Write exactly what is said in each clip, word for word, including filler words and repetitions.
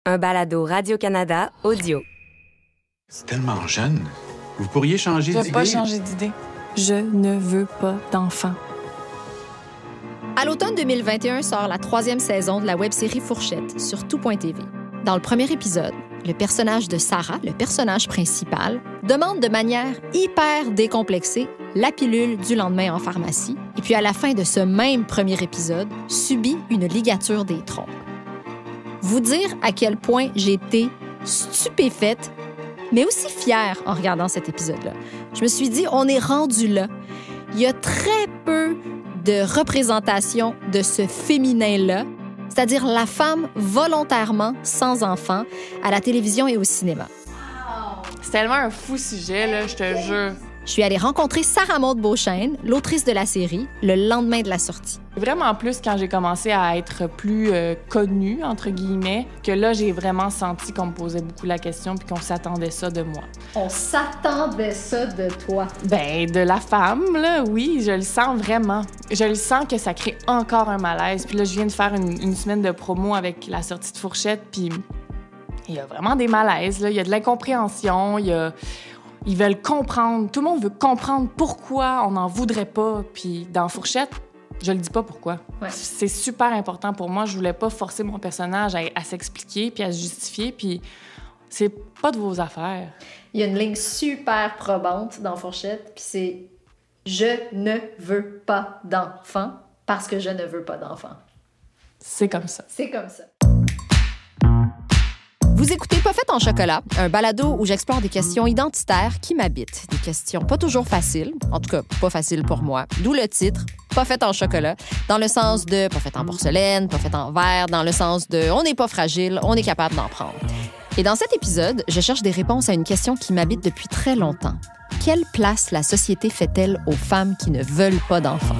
un balado Radio-Canada audio. C'est tellement jeune. Vous pourriez changer d'idée. Je veux pas changer d'idée. Je ne veux pas d'enfant. À l'automne deux mille vingt et un sort la troisième saison de la web-série Fourchette sur tout point t v. Dans le premier épisode, le personnage de Sarah, le personnage principal, demande de manière hyper décomplexée la pilule du lendemain en pharmacie et puis à la fin de ce même premier épisode, subit une ligature des trompes. Vous dire à quel point j'ai été stupéfaite, mais aussi fière en regardant cet épisode-là. Je me suis dit, on est rendu là. Il y a très peu de représentation de ce féminin-là, c'est-à-dire la femme volontairement sans enfant à la télévision et au cinéma. C'est tellement un fou sujet, là, je te jure. Je suis allée rencontrer Sarah Maud Beauchesne, l'autrice de la série, le lendemain de la sortie. Vraiment plus quand j'ai commencé à être plus euh, connue, entre guillemets, que là, j'ai vraiment senti qu'on me posait beaucoup la question puis qu'on s'attendait ça de moi. On s'attendait ça de toi? Ben, de la femme, là, oui, je le sens vraiment. Je le sens que ça crée encore un malaise. Puis là, je viens de faire une, une semaine de promo avec la sortie de Fourchette, puis il y a vraiment des malaises, là. Il y a de l'incompréhension, il y a... Ils veulent comprendre. Tout le monde veut comprendre pourquoi on n'en voudrait pas. Puis dans Fourchette, je le dis pas pourquoi. Ouais. C'est super important pour moi. Je voulais pas forcer mon personnage à, à s'expliquer puis à se justifier. Puis c'est pas de vos affaires. Il y a une ligne super probante dans Fourchette, puis c'est « Je ne veux pas d'enfant parce que je ne veux pas d'enfant. » C'est comme ça. C'est comme ça. Vous écoutez Pas fait en chocolat, un balado où j'explore des questions identitaires qui m'habitent. Des questions pas toujours faciles, en tout cas pas faciles pour moi. D'où le titre, Pas fait en chocolat, dans le sens de pas fait en porcelaine, pas fait en verre, dans le sens de on n'est pas fragile, on est capable d'en prendre. Et dans cet épisode, je cherche des réponses à une question qui m'habite depuis très longtemps. Quelle place la société fait-elle aux femmes qui ne veulent pas d'enfants?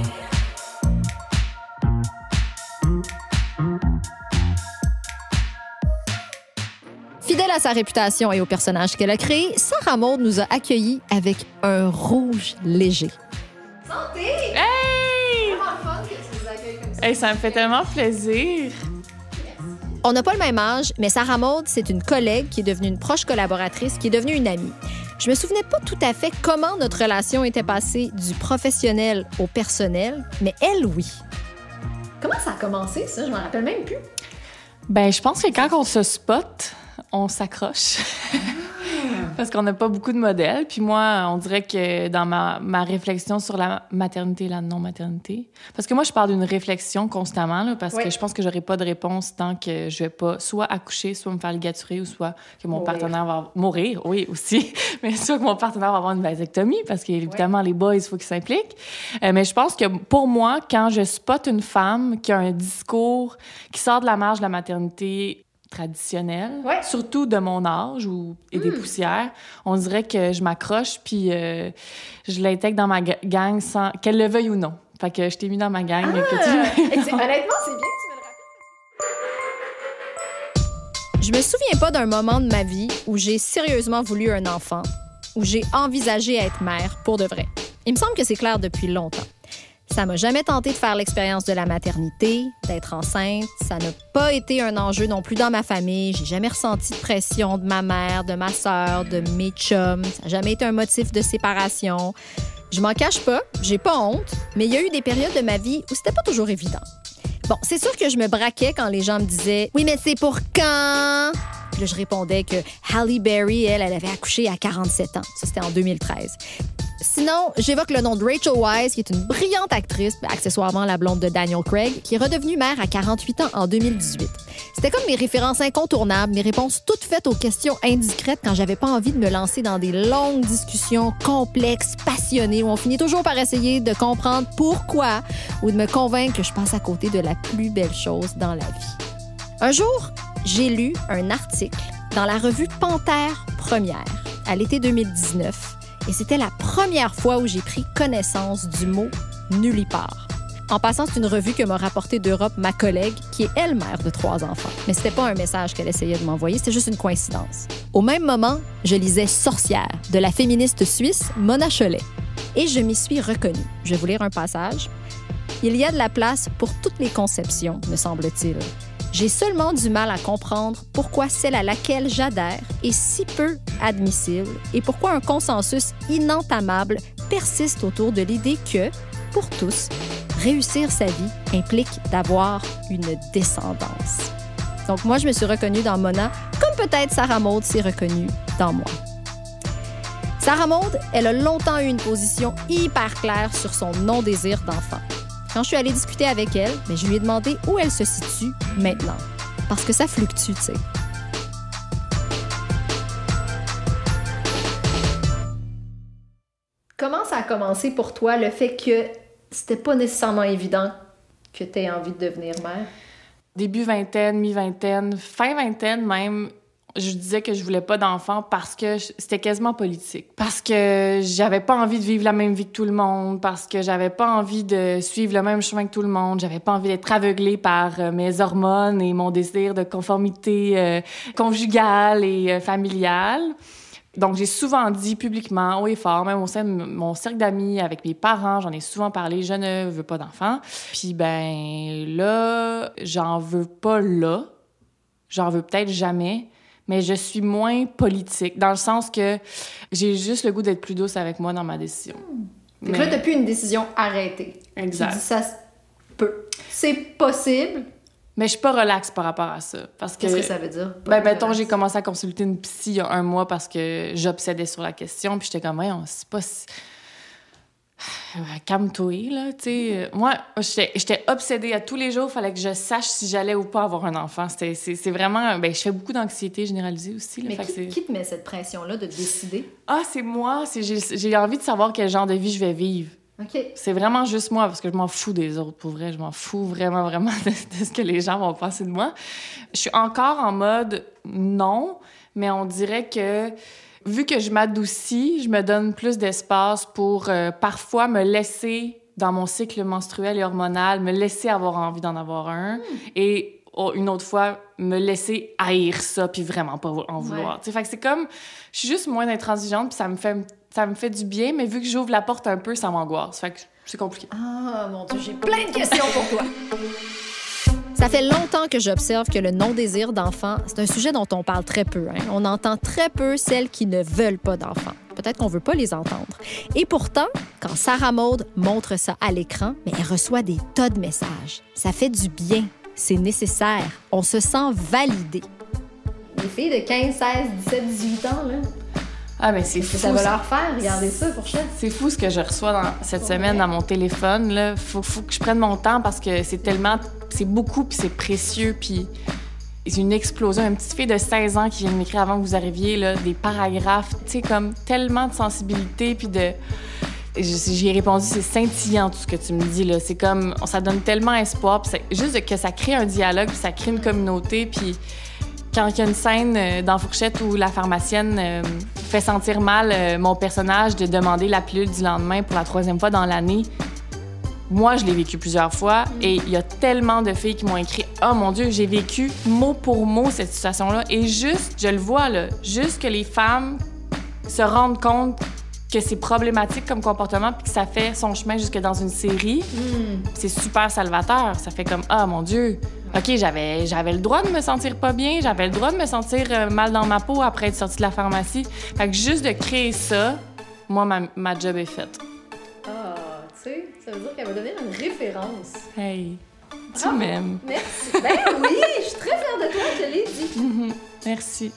Fidèle à sa réputation et au personnage qu'elle a créé, Sarah Maud nous a accueillis avec un rouge léger. Santé! Hey! C'est vraiment le fun que tu nous accueilles comme ça. Hey, ça me fait tellement plaisir. On n'a pas le même âge, mais Sarah Maud, c'est une collègue qui est devenue une proche collaboratrice, qui est devenue une amie. Je me souvenais pas tout à fait comment notre relation était passée du professionnel au personnel, mais elle, oui. Comment ça a commencé, ça? Je m'en rappelle même plus. Ben, je pense que quand on se spot, on s'accroche. Parce qu'on n'a pas beaucoup de modèles. Puis moi, on dirait que dans ma, ma réflexion sur la maternité et la non-maternité... Parce que moi, je parle d'une réflexion constamment, là, parce oui. que je pense que j'aurai pas de réponse tant que je vais pas soit accoucher, soit me faire ligaturer, ou soit que mon mourir. partenaire va mourir, oui, aussi. Mais soit que mon partenaire va avoir une vasectomie, parce qu'évidemment, oui. les boys, il faut qu'ils s'impliquent. Euh, mais je pense que pour moi, quand je spot une femme qui a un discours qui sort de la marge de la maternité... traditionnelle, ouais. surtout de mon âge ou, et mm. des poussières, on dirait que je m'accroche puis euh, je l'intègre dans ma gang sans qu'elle le veuille ou non. Fait que je t'ai mis dans ma gang. Ah! Que tu... Honnêtement, c'est bien que tu me le rappelles. Je me souviens pas d'un moment de ma vie où j'ai sérieusement voulu un enfant, où j'ai envisagé être mère pour de vrai. Il me semble que c'est clair depuis longtemps. Ça m'a jamais tenté de faire l'expérience de la maternité, d'être enceinte. Ça n'a pas été un enjeu non plus dans ma famille. J'ai jamais ressenti de pression de ma mère, de ma sœur, de mes chums. Ça n'a jamais été un motif de séparation. Je m'en cache pas, j'ai pas honte, mais il y a eu des périodes de ma vie où c'était pas toujours évident. Bon, c'est sûr que je me braquais quand les gens me disaient « Oui, mais c'est pour quand? » Puis là, je répondais que Halle Berry, elle, elle avait accouché à quarante-sept ans. Ça, c'était en deux mille treize. Sinon, j'évoque le nom de Rachel Weisz, qui est une brillante actrice, accessoirement la blonde de Daniel Craig, qui est redevenue mère à quarante-huit ans en deux mille dix-huit. C'était comme mes références incontournables, mes réponses toutes faites aux questions indiscrètes quand j'avais pas envie de me lancer dans des longues discussions complexes, passionnées, où on finit toujours par essayer de comprendre pourquoi ou de me convaincre que je passe à côté de la plus belle chose dans la vie. Un jour, j'ai lu un article dans la revue Panthère Première, à l'été deux mille dix-neuf, et c'était la première fois où j'ai pris connaissance du mot « nullipare ». En passant, c'est une revue que m'a rapportée d'Europe ma collègue, qui est elle mère de trois enfants. Mais c'était pas un message qu'elle essayait de m'envoyer, c'était juste une coïncidence. Au même moment, je lisais « Sorcière » de la féministe suisse Mona Chollet. Et je m'y suis reconnue. Je vais vous lire un passage. « Il y a de la place pour toutes les conceptions, me semble-t-il. J'ai seulement du mal à comprendre pourquoi celle à laquelle j'adhère est si peu admissible et pourquoi un consensus inentamable persiste autour de l'idée que, pour tous, réussir sa vie implique d'avoir une descendance. Donc moi, je me suis reconnue dans Mona, comme peut-être Sarah Maud s'est reconnue dans moi. Sarah Maud, elle a longtemps eu une position hyper claire sur son non-désir d'enfant. Quand je suis allée discuter avec elle, mais je lui ai demandé où elle se situe maintenant. Parce que ça fluctue, tu sais. Comment ça a commencé pour toi, le fait que c'était pas nécessairement évident que tu aies envie de devenir mère? Début vingtaine, mi-vingtaine, fin vingtaine même, je disais que je voulais pas d'enfant parce que c'était quasiment politique. Parce que j'avais pas envie de vivre la même vie que tout le monde, parce que j'avais pas envie de suivre le même chemin que tout le monde, j'avais pas envie d'être aveuglée par mes hormones et mon désir de conformité euh, conjugale et euh, familiale. Donc, j'ai souvent dit publiquement, haut et fort, même au sein de mon cercle d'amis, avec mes parents, j'en ai souvent parlé, je ne veux pas d'enfant. Puis, ben là, j'en veux pas là. J'en veux peut-être jamais. Mais je suis moins politique, dans le sens que j'ai juste le goût d'être plus douce avec moi dans ma décision. Mmh. Fait mais... que là, t'as plus une décision arrêtée. Exact. Tu dis ça peut. C'est possible. Mais je suis pas relaxe par rapport à ça. Parce que, qu'est-ce que ça veut dire? Ben, mettons, j'ai commencé à consulter une psy il y a un mois parce que j'obsédais sur la question. Puis j'étais comme, voyons, c'est pas si... Calme-toi, là, tu sais. Moi, j'étais, j'étais obsédée. À tous les jours, il fallait que je sache si j'allais ou pas avoir un enfant. C'était, c'est, c'est vraiment... Ben, je fais beaucoup d'anxiété généralisée aussi. Là, mais fait qui, que c'est... qui te met cette pression-là de décider? Ah, c'est moi. C'est, j'ai, j'ai envie de savoir quel genre de vie je vais vivre. OK. C'est vraiment juste moi, parce que je m'en fous des autres, pour vrai. Je m'en fous vraiment, vraiment de, de ce que les gens vont penser de moi. Je suis encore en mode non, mais on dirait que... Vu que je m'adoucis, je me donne plus d'espace pour euh, parfois me laisser, dans mon cycle menstruel et hormonal, me laisser avoir envie d'en avoir un. Mm. Et oh, une autre fois, me laisser haïr ça puis vraiment pas en vouloir. Ouais. Fait que c'est comme... Je suis juste moins intransigeante puis ça me fait, ça me fait du bien, mais vu que j'ouvre la porte un peu, ça m'angoisse. Fait que c'est compliqué. Ah, mon Dieu, j'ai plein de questions pour toi. Ça fait longtemps que j'observe que le non-désir d'enfant, c'est un sujet dont on parle très peu. Hein? On entend très peu celles qui ne veulent pas d'enfants. Peut-être qu'on veut pas les entendre. Et pourtant, quand Sarah Maud montre ça à l'écran, mais elle reçoit des tas de messages. Ça fait du bien. C'est nécessaire. On se sent validé. Les filles de quinze, seize, dix-sept, dix-huit ans, là... Ah, mais c'est fou. Ça va leur faire, regardez ça, Fourchette. C'est fou ce que je reçois dans, cette okay. semaine dans mon téléphone. Là. Faut, faut que je prenne mon temps parce que c'est tellement... C'est beaucoup, puis c'est précieux, puis c'est une explosion. Une petite fille de seize ans qui vient de m'écrire avant que vous arriviez, là, des paragraphes, tu sais, comme tellement de sensibilité, puis de... J'ai répondu, c'est scintillant tout ce que tu me dis, là. C'est comme... Ça donne tellement espoir, puis juste que ça crée un dialogue, puis ça crée une communauté, puis... Quand il y a une scène dans Fourchette où la pharmacienne euh, fait sentir mal euh, mon personnage de demander la pilule du lendemain pour la troisième fois dans l'année, moi, je l'ai vécu plusieurs fois et il y a tellement de filles qui m'ont écrit « Oh mon Dieu, j'ai vécu mot pour mot cette situation-là. » Et juste, je le vois, là, juste que les femmes se rendent compte que c'est problématique comme comportement puis que ça fait son chemin jusque dans une série, mm. c'est super salvateur. Ça fait comme « Ah mon Dieu! » OK, j'avais, j'avais le droit de me sentir pas bien, j'avais le droit de me sentir euh, mal dans ma peau après être sortie de la pharmacie. Fait que juste de créer ça, moi, ma, ma job est faite. Ah, tu sais, ça veut dire qu'elle va devenir une référence. Hey, tu Bravo. M'aimes. Merci. Ben oui, je suis très fière de toi, je te l'ai dit. Mm-hmm. Merci.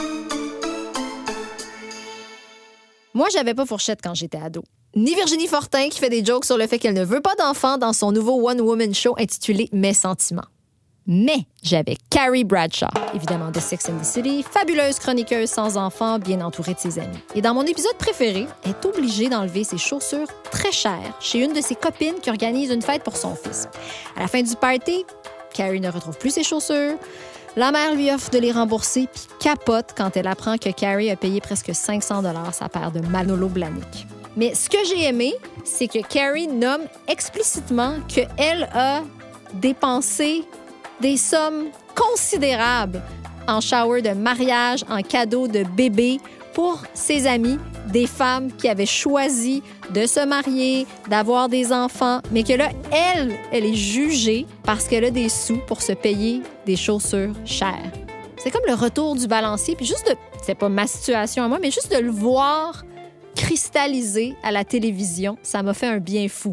Moi, j'avais pas Fourchette quand j'étais ado. Ni Virginie Fortin qui fait des jokes sur le fait qu'elle ne veut pas d'enfant dans son nouveau one-woman show intitulé « Mes sentiments ». Mais j'avais Carrie Bradshaw, évidemment de Sex and the City, fabuleuse chroniqueuse sans enfant, bien entourée de ses amis. Et dans mon épisode préféré, elle est obligée d'enlever ses chaussures très chères chez une de ses copines qui organise une fête pour son fils. À la fin du party, Carrie ne retrouve plus ses chaussures. La mère lui offre de les rembourser puis capote quand elle apprend que Carrie a payé presque cinq cents dollars sa paire de Manolo Blahnik. Mais ce que j'ai aimé, c'est que Carrie nomme explicitement qu'elle a dépensé des sommes considérables en shower de mariage, en cadeau de bébé, pour ses amis, des femmes qui avaient choisi de se marier, d'avoir des enfants, mais que là, elle, elle est jugée parce qu'elle a des sous pour se payer des chaussures chères. C'est comme le retour du balancier, puis juste de... C'est pas ma situation à moi, mais juste de le voir cristallisé à la télévision, ça m'a fait un bien fou.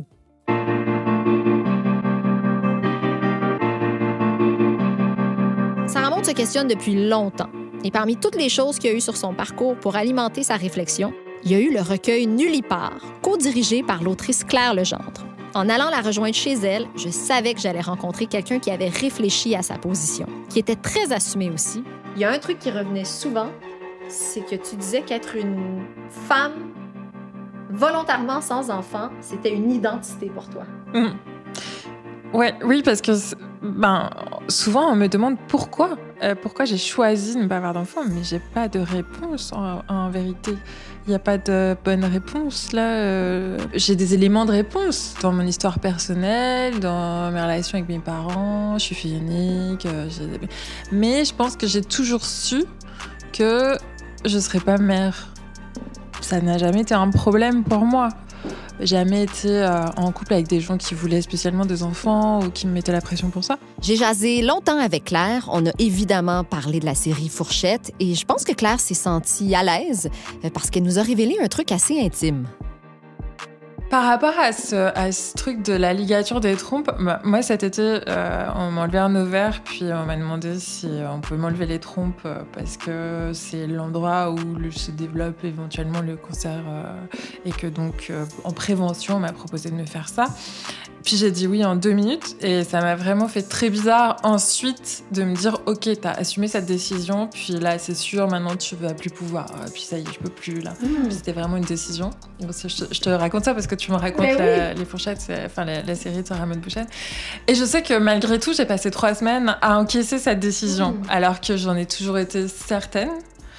Sarah Maud se questionne depuis longtemps. Et parmi toutes les choses qu'il y a eu sur son parcours pour alimenter sa réflexion, il y a eu le recueil Nullipare, co-dirigé par l'autrice Claire Legendre. En allant la rejoindre chez elle, je savais que j'allais rencontrer quelqu'un qui avait réfléchi à sa position, qui était très assumé aussi. Il y a un truc qui revenait souvent, c'est que tu disais qu'être une femme volontairement sans enfant, c'était une identité pour toi. Mmh. Ouais, oui, parce que ben, souvent on me demande pourquoi, euh, pourquoi j'ai choisi de ne pas avoir d'enfant, mais j'ai pas de réponse en, en vérité. Il n'y a pas de bonne réponse là. Euh, j'ai des éléments de réponse dans mon histoire personnelle, dans mes relations avec mes parents. Je suis fille unique, euh, j'ai... mais je pense que j'ai toujours su que je serais pas mère. Ça n'a jamais été un problème pour moi. Jamais été euh, en couple avec des gens qui voulaient spécialement des enfants ou qui me mettaient la pression pour ça. J'ai jasé longtemps avec Claire. On a évidemment parlé de la série Fourchette et je pense que Claire s'est sentie à l'aise parce qu'elle nous a révélé un truc assez intime. Par rapport à ce, à ce truc de la ligature des trompes, bah, moi cet été, euh, on m'a enlevé un ovaire, puis on m'a demandé si on pouvait m'enlever les trompes euh, parce que c'est l'endroit où le, se développe éventuellement le cancer euh, et que donc euh, en prévention, on m'a proposé de me faire ça. Puis j'ai dit oui en deux minutes et ça m'a vraiment fait très bizarre ensuite de me dire « Ok, t'as assumé cette décision, puis là c'est sûr, maintenant tu vas plus pouvoir, puis ça y est, je peux plus là. Mmh. » Puis c'était vraiment une décision. Donc, je, je te raconte ça parce que tu me racontes la, oui. les fourchettes, enfin la, la série de Sarah Maud Bouchette. Et je sais que malgré tout, j'ai passé trois semaines à encaisser cette décision, mmh. alors que j'en ai toujours été certaine,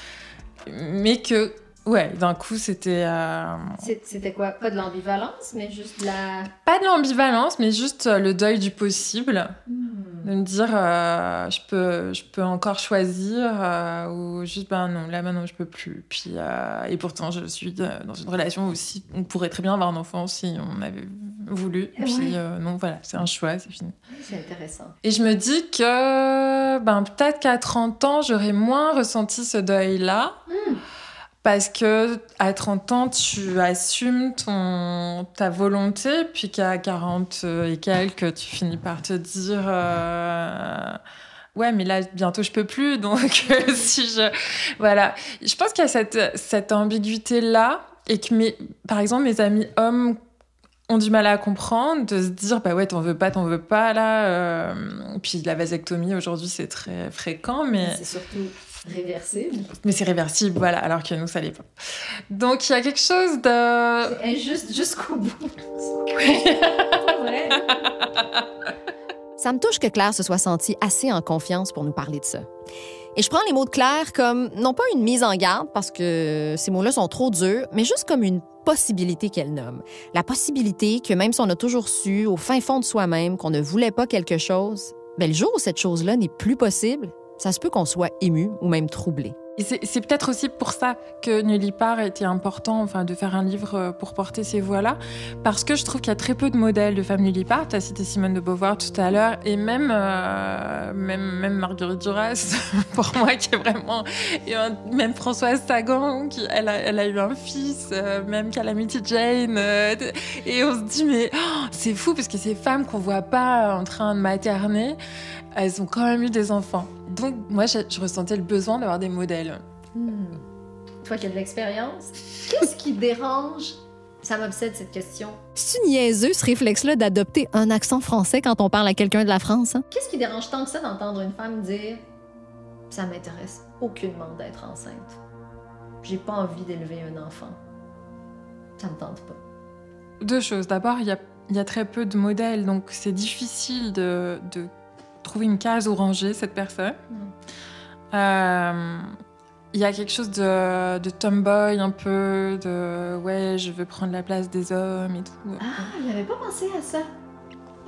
mais que... Ouais, d'un coup, c'était... Euh... C'était quoi? Pas de l'ambivalence, mais juste de la... Pas de l'ambivalence, mais juste le deuil du possible. Mmh. De me dire, euh, je, peux, je peux encore choisir, euh, ou juste, ben non, là, maintenant, je peux plus. Puis, euh, et pourtant, je suis dans une relation aussi... On pourrait très bien avoir un enfant si on avait voulu. Ouais. Puis, euh, non, voilà, c'est un choix, c'est fini. C'est intéressant. Et je me dis que, ben, peut-être qu'à trente ans, j'aurais moins ressenti ce deuil-là. Mmh. Parce que à trente ans, tu assumes ton, ta volonté, puis qu'à quarante et quelques, tu finis par te dire euh, ouais, mais là, bientôt, je peux plus. Donc, euh, si je... Voilà. Je pense qu'il y a cette, cette ambiguïté-là, et que, mes, par exemple, mes amis hommes ont du mal à comprendre, de se dire, bah ouais, t'en veux pas, t'en veux pas, là. Euh... Puis la vasectomie, aujourd'hui, c'est très fréquent, mais... C'est surtout... réversible. Mais c'est réversible, voilà, alors que nous, ça l'est pas. Donc, il y a quelque chose de... C'est injuste jusqu'au bout. Ouais. Ça me touche que Claire se soit sentie assez en confiance pour nous parler de ça. Et je prends les mots de Claire comme, non pas une mise en garde, parce que ces mots-là sont trop durs, mais juste comme une possibilité qu'elle nomme. La possibilité que même si on a toujours su, au fin fond de soi-même, qu'on ne voulait pas quelque chose, bien, le jour où cette chose-là n'est plus possible, ça se peut qu'on soit ému ou même troublé. Et c'est, c'est peut-être aussi pour ça que Nullipare était important, enfin, de faire un livre pour porter ces voix-là, parce que je trouve qu'il y a très peu de modèles de femmes Nullipare. Tu as cité Simone de Beauvoir tout à l'heure, et même, euh, même, même Marguerite Duras, pour moi, qui est vraiment... Et même Françoise Sagan, qui, elle, a, elle a eu un fils, euh, même Calamity Jane. Euh, et on se dit, mais oh, c'est fou, parce que ces femmes qu'on voit pas en train de materner, elles ont quand même eu des enfants. Donc, moi, je, je ressentais le besoin d'avoir des modèles. Hmm. Toi qui as de l'expérience, qu'est-ce qui dérange? Ça m'obsède, cette question. C'est niaiseux, ce réflexe-là, d'adopter un accent français quand on parle à quelqu'un de la France. Hein? Qu'est-ce qui dérange tant que ça d'entendre une femme dire « Ça m'intéresse aucunement d'être enceinte. J'ai pas envie d'élever un enfant. Ça me tente pas. » Deux choses. D'abord, il y a, y a très peu de modèles, donc c'est difficile de... de trouver une case où ranger cette personne. Il mmh. euh, y a quelque chose de, de tomboy, un peu, de « ouais, je veux prendre la place des hommes et tout ». Ah, j'avais pas pensé à ça.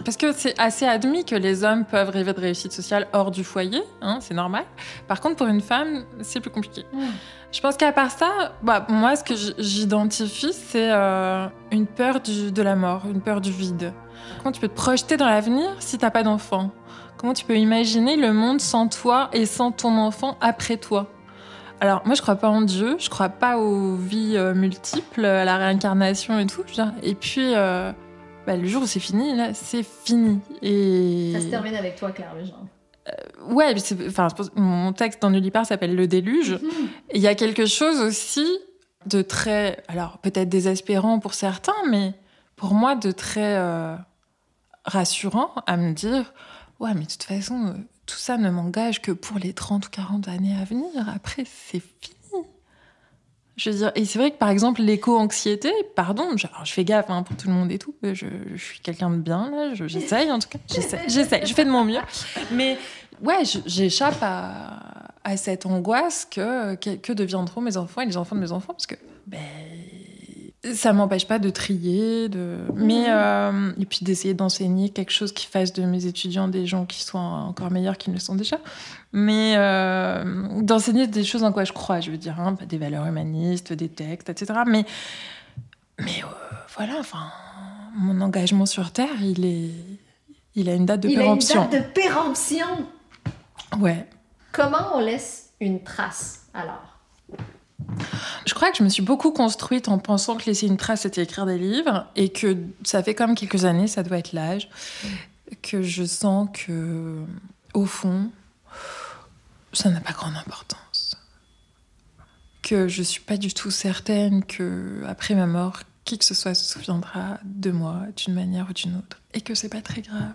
Parce que c'est assez admis que les hommes peuvent rêver de réussite sociale hors du foyer, hein, c'est normal. Par contre, pour une femme, c'est plus compliqué. Mmh. Je pense qu'à part ça, bah, moi, ce que j'identifie, c'est euh, une peur du, de la mort, une peur du vide. Comment tu peux te projeter dans l'avenir si t'as pas d'enfant ? Comment tu peux imaginer le monde sans toi et sans ton enfant après toi ? Alors, moi, je crois pas en Dieu, je crois pas aux vies euh, multiples, à la réincarnation et tout. Et puis, euh, bah, le jour où c'est fini, là, c'est fini. Et... Ça se termine avec toi, Claire Legendre. Euh, ouais, enfin, mon texte dans Nullipare s'appelle Le Déluge. Mm-hmm. Il y a quelque chose aussi de très, alors peut-être désespérant pour certains, mais pour moi, de très euh, rassurant à me dire, ouais, mais de toute façon... Euh, tout ça ne m'engage que pour les trente ou quarante années à venir. Après, c'est fini. Je veux dire, et c'est vrai que, par exemple, l'éco-anxiété, pardon, je, alors je fais gaffe hein, pour tout le monde et tout, je, je suis quelqu'un de bien, là, je, j'essaye en tout cas, j'essaye, j'essaye, je fais de mon mieux. Mais ouais, je, j'échappe à, à cette angoisse que, que, que deviendront mes enfants et les enfants de mes enfants, parce que ben, ça m'empêche pas de trier, de... mais euh, et puis d'essayer d'enseigner quelque chose qui fasse de mes étudiants des gens qui soient encore meilleurs qu'ils ne le sont déjà. Mais euh, d'enseigner des choses en quoi je crois, je veux dire, hein, des valeurs humanistes, des textes, et cetera. Mais, mais euh, voilà, enfin, mon engagement sur Terre, il est, il a une date de il péremption. Il a une date de péremption. Ouais. Comment on laisse une trace alors? Je crois que je me suis beaucoup construite en pensant que laisser une trace, c'était écrire des livres, et que ça fait quand même quelques années, ça doit être l'âge, que je sens que, au fond, ça n'a pas grande importance. Que je suis pas du tout certaine que, après ma mort, qui que ce soit se souviendra de moi d'une manière ou d'une autre, et que c'est pas très grave.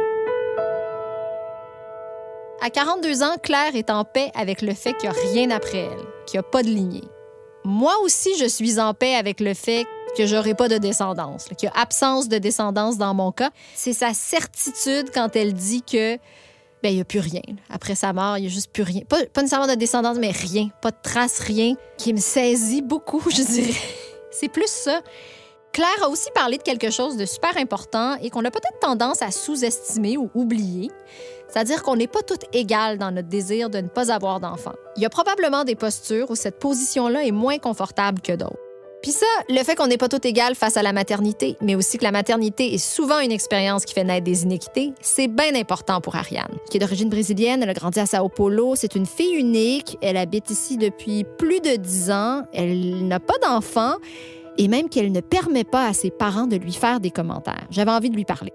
À quarante-deux ans, Claire est en paix avec le fait qu'il n'y a rien après elle, qu'il n'y a pas de lignée. Moi aussi, je suis en paix avec le fait que j'aurai pas de descendance, qu'il y a absence de descendance dans mon cas. C'est sa certitude quand elle dit que ben il y a plus rien. Après sa mort, il y a juste plus rien. Pas, pas nécessairement de descendance, mais rien. Pas de trace, rien, qui me saisit beaucoup, je dirais. C'est plus ça. Claire a aussi parlé de quelque chose de super important et qu'on a peut-être tendance à sous-estimer ou oublier. C'est-à-dire qu'on n'est pas toutes égales dans notre désir de ne pas avoir d'enfants. Il y a probablement des postures où cette position-là est moins confortable que d'autres. Puis ça, le fait qu'on n'est pas toutes égales face à la maternité, mais aussi que la maternité est souvent une expérience qui fait naître des inéquités, c'est bien important pour Ariane, qui est d'origine brésilienne. Elle a grandi à Sao Paulo. C'est une fille unique. Elle habite ici depuis plus de dix ans. Elle n'a pas d'enfants et même qu'elle ne permet pas à ses parents de lui faire des commentaires. J'avais envie de lui parler.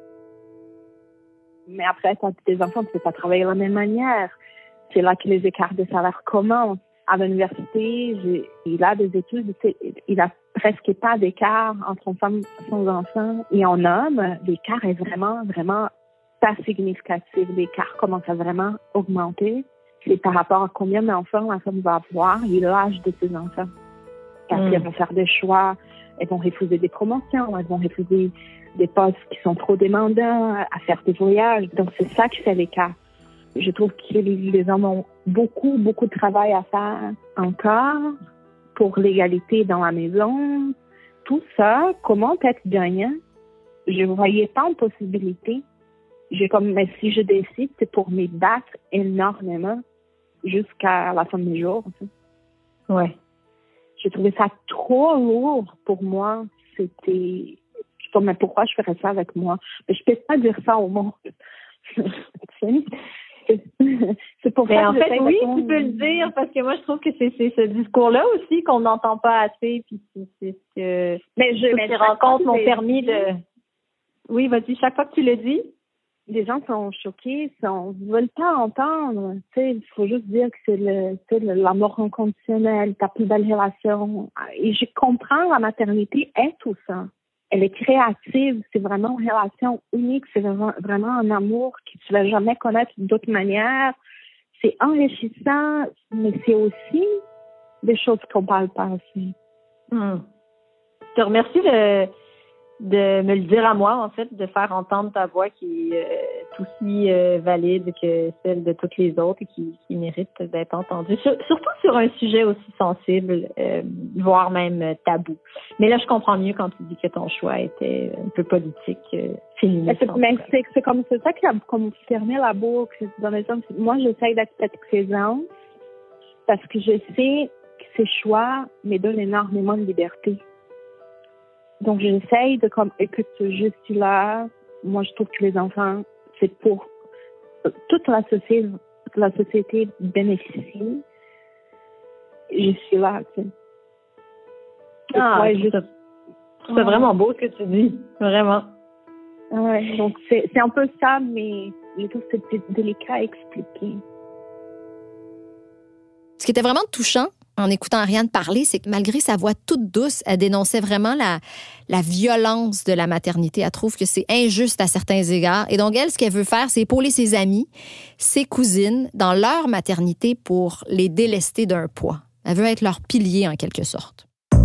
Mais après, quand tu as des enfants, tu ne peux pas travailler de la même manière. C'est là que les écarts de salaire commencent. À l'université, j'ai, il a des études, il n'a presque pas d'écart entre une femme sans enfant et un homme. L'écart est vraiment, vraiment pas significatif. L'écart commence à vraiment augmenter. C'est par rapport à combien d'enfants la femme va avoir et l'âge de ses enfants. Parce mmh. qu'elles vont faire des choix, elles vont refuser des promotions, elles vont refuser des postes qui sont trop demandants, à faire des voyages. Donc, c'est ça qui fait l'écart. Je trouve que les, les hommes ont beaucoup, beaucoup de travail à faire encore pour l'égalité dans la maison. Tout ça, comment être gagnant? Je ne voyais pas une possibilité. J'ai comme, mais si je décide, c'est pour me battre énormément jusqu'à la fin des jours. Ouais. J'ai trouvé ça trop lourd pour moi. C'était, je comme, mais pourquoi je ferais ça avec moi? Mais je peux pas dire ça au monde. C'est pour mais ça en que fait, oui, de... tu peux le dire, parce que moi, je trouve que c'est, c'est ce discours-là aussi qu'on n'entend pas assez, puis c'est, c'est ce que mais je, toutes mais ces rencontres m'ont permis dit, de... Oui, vas-y, chaque fois que tu le dis. Les gens sont choqués, sont, ils veulent pas entendre. Tu sais, il faut juste dire que c'est le, tu sais, l'amour inconditionnel, ta plus belle relation. Et je comprends, la maternité est tout ça. Elle est créative, c'est vraiment une relation unique, c'est vraiment, vraiment un amour que tu vas jamais connaître d'autre manière. C'est enrichissant, mais c'est aussi des choses qu'on parle pas aussi. Hmm. Je te remercie de, de me le dire à moi, en fait, de faire entendre ta voix qui est euh, aussi euh, valide que celle de toutes les autres et qui, qui mérite d'être entendue. Sur, surtout sur un sujet aussi sensible, euh, voire même tabou. Mais là, je comprends mieux quand tu dis que ton choix était un peu politique, euh, féministe. Mais c'est, c'est comme c'est ça qui a comme fermé la boucle. Dans le sens, moi, j'essaie d'être présente parce que je sais que ces choix me donnent énormément de liberté. Donc, j'essaye de comme, écoute, je suis là. Moi, je trouve que les enfants, c'est pour toute la société, la société bénéficie. Je suis là, tu sais. Ah, ouais, je... c'est ouais. Vraiment beau ce que tu dis. Vraiment. Ouais, donc c'est, c'est un peu ça, mais je trouve que c'est délicat à expliquer. Ce qui était vraiment touchant, en écoutant Ariane parler, c'est que malgré sa voix toute douce, elle dénonçait vraiment la, la violence de la maternité. Elle trouve que c'est injuste à certains égards. Et donc, elle, ce qu'elle veut faire, c'est épauler ses amies, ses cousines, dans leur maternité pour les délester d'un poids. Elle veut être leur pilier, en quelque sorte.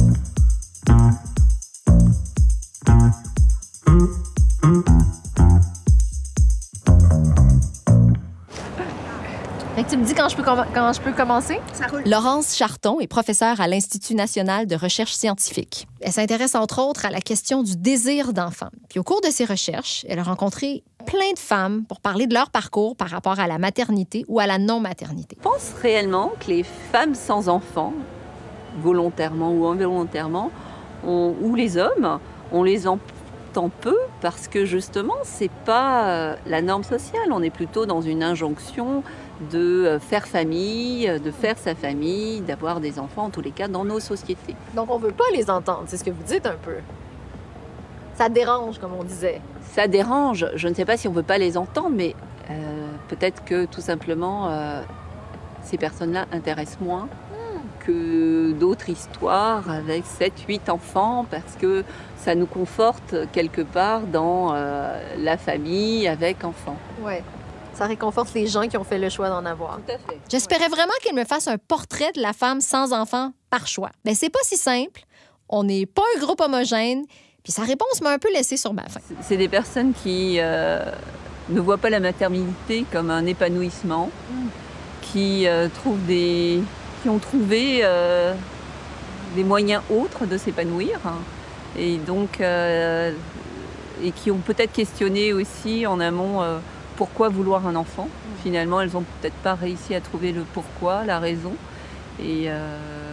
Fait que tu me dis quand je peux, com- quand je peux commencer? Ça roule. Laurence Charton est professeure à l'Institut national de recherche scientifique. Elle s'intéresse entre autres à la question du désir d'enfant. Puis au cours de ses recherches, elle a rencontré plein de femmes pour parler de leur parcours par rapport à la maternité ou à la non-maternité. Je pense réellement que les femmes sans enfants, volontairement ou involontairement, on, ou les hommes, on les entend peu parce que justement, c'est pas la norme sociale. On est plutôt dans une injonction de faire famille, de faire sa famille, d'avoir des enfants, en tous les cas, dans nos sociétés. Donc, on veut pas les entendre, c'est ce que vous dites un peu. Ça dérange, comme on disait. Ça dérange. Je ne sais pas si on veut pas les entendre, mais euh, peut-être que, tout simplement, euh, ces personnes-là intéressent moins mmh. que d'autres histoires avec sept, huit enfants, parce que ça nous conforte quelque part dans euh, la famille avec enfants. Ouais. Ça réconforte les gens qui ont fait le choix d'en avoir. Tout à fait. J'espérais vraiment qu'elle me fasse un portrait de la femme sans enfant par choix. Mais c'est pas si simple. On n'est pas un groupe homogène. Puis sa réponse m'a un peu laissée sur ma faim. C'est des personnes qui euh, ne voient pas la maternité comme un épanouissement, mm. qui euh, trouvent des, qui ont trouvé euh, des moyens autres de s'épanouir, hein, et donc euh, et qui ont peut-être questionné aussi en amont. Euh, Pourquoi vouloir un enfant ? Finalement, elles n'ont peut-être pas réussi à trouver le pourquoi, la raison, et euh,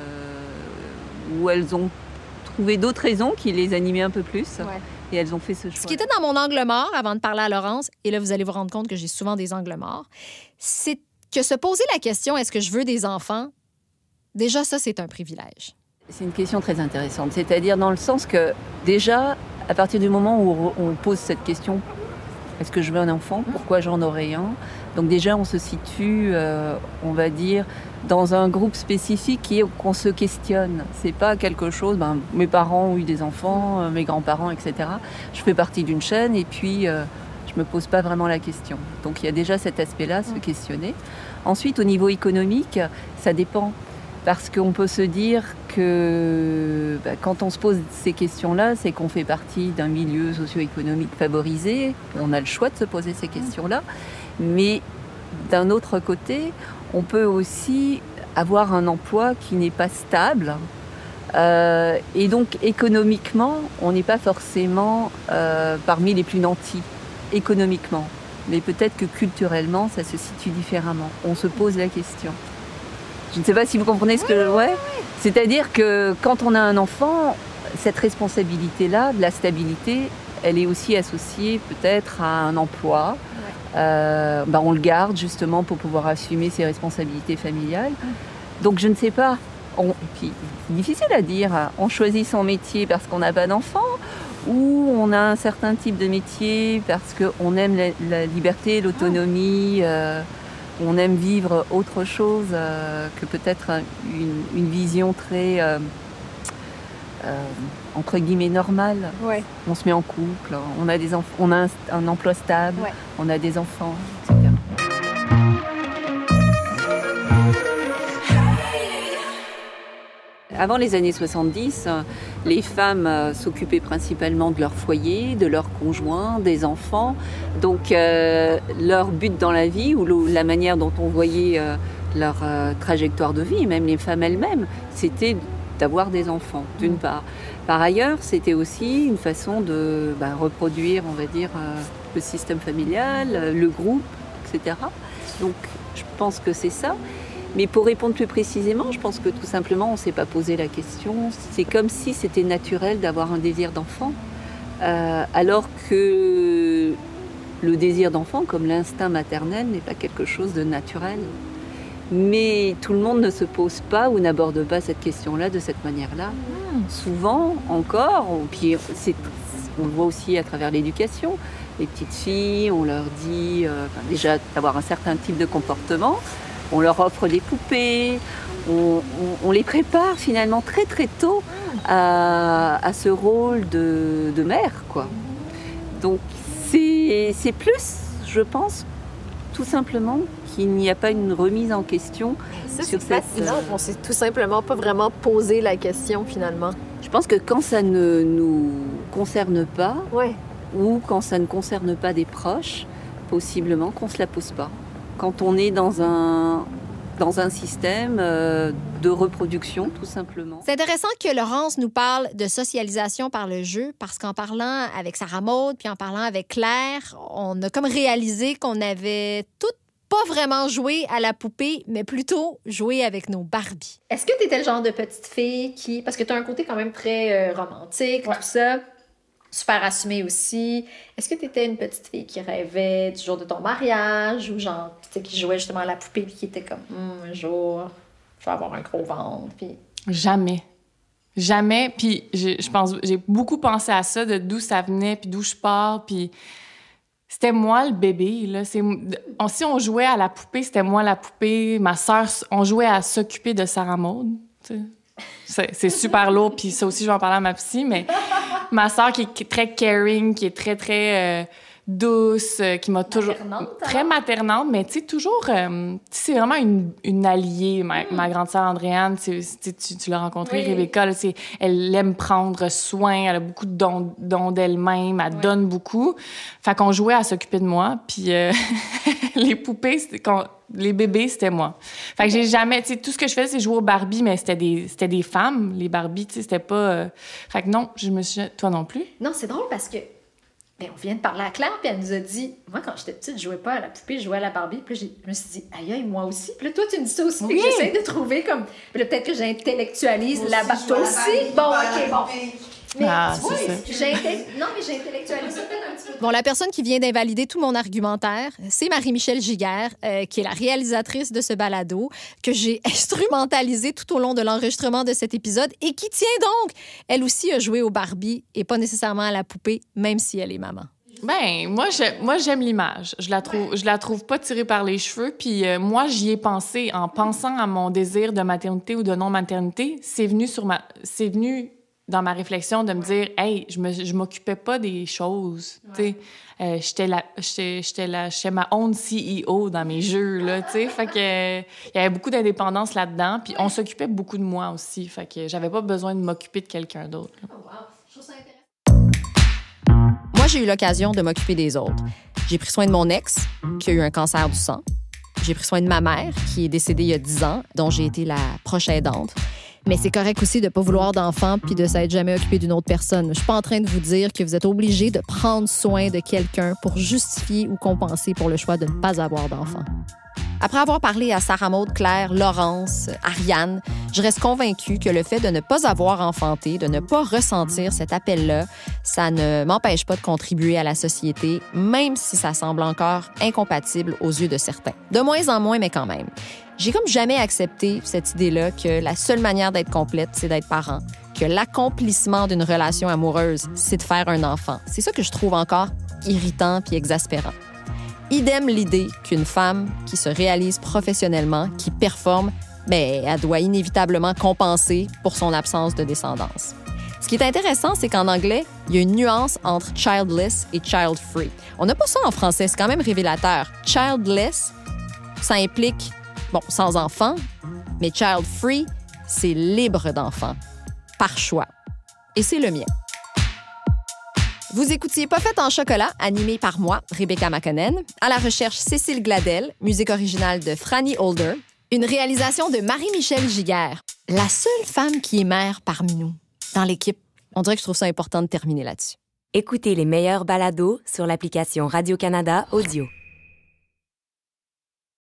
ou elles ont trouvé d'autres raisons qui les animaient un peu plus, ouais. Et elles ont fait ce choix. Ce qui était dans mon angle mort avant de parler à Laurence, et là, vous allez vous rendre compte que j'ai souvent des angles morts, c'est que se poser la question « est-ce que je veux des enfants ?» déjà, ça, c'est un privilège. C'est une question très intéressante, c'est-à-dire dans le sens que, déjà, à partir du moment où on pose cette question, est-ce que je veux un enfant ? Pourquoi j'en aurais un ? Donc déjà, on se situe, euh, on va dire, dans un groupe spécifique qui est qu'on se questionne. C'est pas quelque chose, ben, mes parents ont eu des enfants, euh, mes grands-parents, et cetera. Je fais partie d'une chaîne et puis euh, je me pose pas vraiment la question. Donc il y a déjà cet aspect-là, se questionner. Ensuite, au niveau économique, ça dépend. Parce qu'on peut se dire que bah, quand on se pose ces questions-là, c'est qu'on fait partie d'un milieu socio-économique favorisé. On a le choix de se poser ces questions-là. Mais d'un autre côté, on peut aussi avoir un emploi qui n'est pas stable. Euh, et donc, économiquement, on n'est pas forcément euh, parmi les plus nantis, économiquement. Mais peut-être que culturellement, ça se situe différemment. On se pose la question. Je ne sais pas si vous comprenez ce que je... Ouais. C'est-à-dire que quand on a un enfant, cette responsabilité-là, de la stabilité, elle est aussi associée peut-être à un emploi. Ouais. Euh, ben on le garde justement pour pouvoir assumer ses responsabilités familiales. Ouais. Donc je ne sais pas. On... Puis, c'est difficile à dire. On choisit son métier parce qu'on n'a pas d'enfant ou on a un certain type de métier parce qu'on aime la, la liberté, l'autonomie... Euh... On aime vivre autre chose euh, que peut-être une, une vision très, euh, euh, entre guillemets, normale. Ouais. On se met en couple, on a, des enf- on a un, un emploi stable, ouais. On a des enfants, et cetera. avant les années soixante-dix, les femmes euh, s'occupaient principalement de leur foyer, de leurs conjoints, des enfants. Donc euh, leur but dans la vie, ou le, la manière dont on voyait euh, leur euh, trajectoire de vie, même les femmes elles-mêmes, c'était d'avoir des enfants, d'une part. Par ailleurs, c'était aussi une façon de bah, reproduire, on va dire, euh, le système familial, le groupe, et cetera. Donc, je pense que c'est ça. Mais pour répondre plus précisément, je pense que tout simplement, on ne s'est pas posé la question. C'est comme si c'était naturel d'avoir un désir d'enfant, euh, alors que le désir d'enfant, comme l'instinct maternel, n'est pas quelque chose de naturel. Mais tout le monde ne se pose pas ou n'aborde pas cette question-là de cette manière-là. Mmh. Souvent, encore, puis c'est, on le voit aussi à travers l'éducation, les petites filles, on leur dit euh, enfin, déjà d'avoir un certain type de comportement, on leur offre des poupées, on, on, on les prépare finalement très très tôt à, à ce rôle de, de mère, quoi. Donc c'est, c'est plus, je pense, tout simplement qu'il n'y a pas une remise en question ça, sur c'est cette... fascinant. On s'est tout simplement pas vraiment posé la question, finalement. Je pense que quand ça ne nous concerne pas, ouais. ou quand ça ne concerne pas des proches, possiblement qu'on ne se la pose pas. Quand on est dans un, dans un système euh, de reproduction, tout simplement. C'est intéressant que Laurence nous parle de socialisation par le jeu, parce qu'en parlant avec Sarah Maud, puis en parlant avec Claire, on a comme réalisé qu'on avait toutes pas vraiment joué à la poupée, mais plutôt joué avec nos Barbies. Est-ce que tu étais le genre de petite fille qui... Parce que tu as un côté quand même très euh, romantique, ouais. tout ça, super assumé aussi. Est-ce que tu étais une petite fille qui rêvait du jour de ton mariage ou genre, tu sais, qui jouait justement à la poupée puis qui était comme, hm, un jour, je vais avoir un gros ventre, puis... Jamais. Jamais. Puis je pense, j'ai beaucoup pensé à ça, de d'où ça venait, puis d'où je pars, puis... C'était moi le bébé, là. C'est, on, si on jouait à la poupée, c'était moi la poupée. Ma sœur, on jouait à s'occuper de Sarah Maud. C'est, c'est super lourd, puis ça aussi, je vais en parler à ma psy, mais ma sœur qui est très caring, qui est très, très euh, douce, euh, qui m'a toujours... Maternante, très maternante, mais tu sais, toujours... Euh, c'est vraiment une, une alliée, ma, mm. ma grande sœur Andréane. Tu, tu, tu l'as rencontrée, oui. Rebecca, là, elle aime prendre soin, elle a beaucoup de dons, dons d'elle-même, elle oui. donne beaucoup. Fait qu'on jouait à s'occuper de moi, puis euh, les poupées, c'était quand... Les bébés, c'était moi. Fait que j'ai jamais... Tu sais, tout ce que je faisais, c'est jouer aux Barbie, mais c'était des, c'était des femmes, les Barbie, tu sais, c'était pas... Euh... Fait que non, je me suis... Toi non plus? Non, c'est drôle parce que... Ben, on vient de parler à Claire, puis elle nous a dit... Moi, quand j'étais petite, je jouais pas à la poupée, je jouais à la Barbie. Puis là, je me suis dit, aïe, aïe, moi aussi. Puis là, toi, tu me dis ça aussi. Oui. Puis j'essaie de trouver comme... Puis là, peut-être que j'intellectualise la Barbie. Toi aussi? Bon, OK, bon. Mais ah, tu vois, j'inté... non, mais j'intellectualise ça peut-être un petit peu. Bon, la personne qui vient d'invalider tout mon argumentaire, c'est Marie-Michel Giguère, euh, qui est la réalisatrice de ce balado, que j'ai instrumentalisé tout au long de l'enregistrement de cet épisode et qui tient donc, elle aussi, a joué au Barbie et pas nécessairement à la poupée, même si elle est maman. Ben moi, je, moi j'aime l'image. Je la trouve, je la trouve pas tirée par les cheveux. Puis euh, moi, j'y ai pensé en pensant à mon désir de maternité ou de non-maternité. C'est venu sur ma... C'est venu... dans ma réflexion, de me dire, hey, je me, je m'occupais pas des choses, ouais. tu sais. Euh, j'étais la, j'étais, j'étais la, j'étais ma own C E O dans mes jeux, là, tu sais. Fait que, il y avait beaucoup d'indépendance là-dedans, puis on s'occupait beaucoup de moi aussi. Fait que j'avais pas besoin de m'occuper de quelqu'un d'autre. Là. Oh, wow. Je trouve ça intéressant. Moi, j'ai eu l'occasion de m'occuper des autres. J'ai pris soin de mon ex, qui a eu un cancer du sang. J'ai pris soin de ma mère, qui est décédée il y a dix ans, dont j'ai été la proche aidante. Mais c'est correct aussi de ne pas vouloir d'enfant puis de s'être jamais occupé d'une autre personne. Je suis pas en train de vous dire que vous êtes obligé de prendre soin de quelqu'un pour justifier ou compenser pour le choix de ne pas avoir d'enfant. Après avoir parlé à Sarah Maud, Claire, Laurence, Ariane, je reste convaincue que le fait de ne pas avoir enfanté, de ne pas ressentir cet appel-là, ça ne m'empêche pas de contribuer à la société, même si ça semble encore incompatible aux yeux de certains. De moins en moins, mais quand même. J'ai comme jamais accepté cette idée-là que la seule manière d'être complète, c'est d'être parent, que l'accomplissement d'une relation amoureuse, c'est de faire un enfant. C'est ça que je trouve encore irritant puis exaspérant. Idem l'idée qu'une femme qui se réalise professionnellement, qui performe, bien, elle doit inévitablement compenser pour son absence de descendance. Ce qui est intéressant, c'est qu'en anglais, il y a une nuance entre childless et child-free. On n'a pas ça en français, c'est quand même révélateur. Childless, ça implique, bon, sans enfant, mais child-free, c'est libre d'enfant, par choix. Et c'est le mien. Vous écoutiez Pas faite en chocolat, animé par moi, Rebecca McConnell, à la recherche Cécile Gladel, musique originale de Franny Holder, une réalisation de Marie-Michel Giguère, la seule femme qui est mère parmi nous, dans l'équipe. On dirait que je trouve ça important de terminer là-dessus. Écoutez les meilleurs balados sur l'application Radio-Canada Audio.